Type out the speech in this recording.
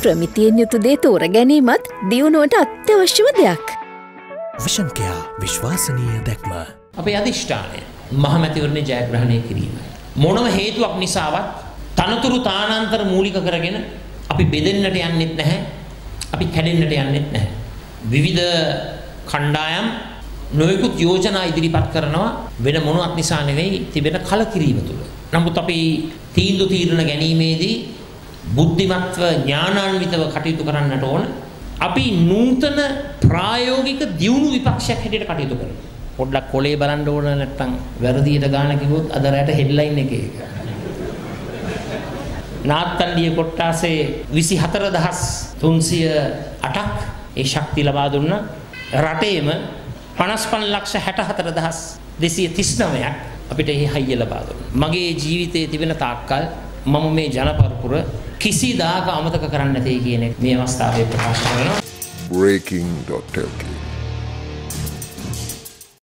ප්‍රමිතියෙන් යුතු දේ තෝර ගැනීමත් දියුණුවට අත්‍යවශ්‍යම දෙයක්. විෂන් කෙයා විශ්වාසනීය දැක්ම. අපේ අධිෂ්ඨානය මහමැතිවරණේ ජයග්‍රහණය කිරීම. මොනම හේතුවක් නිසාවත් තනතුරු තානාන්තර මූලික කරගෙන අපි බෙදෙන්නට යන්නෙත් නැහැ. අපි කැඩෙන්නට යන්නෙත් නැහැ. විවිධ කණ්ඩායම් නොයෙකුත් යෝජනා ඉදිරිපත් කරනවා වෙන මොනවත් නිසා නෙවෙයි තිබෙන කලකිරීම තුල. නමුත් අපි තීරණ ගැනීමේදී බුද්ධිමත්ව ඥානාන්විතව කටයුතු කරන්නට ඕන. අපි නූතන ප්‍රායෝගික දියුණු විපක්ෂයක් හැටියට කටයුතු කරනවා. පොඩ්ඩක් කොලේ බලන්න ඕන නැත්නම් වැරදියට ගාන කිව්වොත් අද රැට හෙඩ්ලයින් එකේ. නාත්තන්ඩිය කොට්ටාසේ 24308ක් ඒ ශක්තිය ලබා දුන්නා. රටේම 55,64,239ක් අපිට ඒ හයිය ලබා දුන්නා. මගේ ජීවිතයේ තිබෙන තාක්කල් මම මේ ජනපරපුර කිසිදාක අමතක කරන්න නැtei කියන මේ අවස්ථාවේ ප්‍රකාශ කරනවා. breaking.lk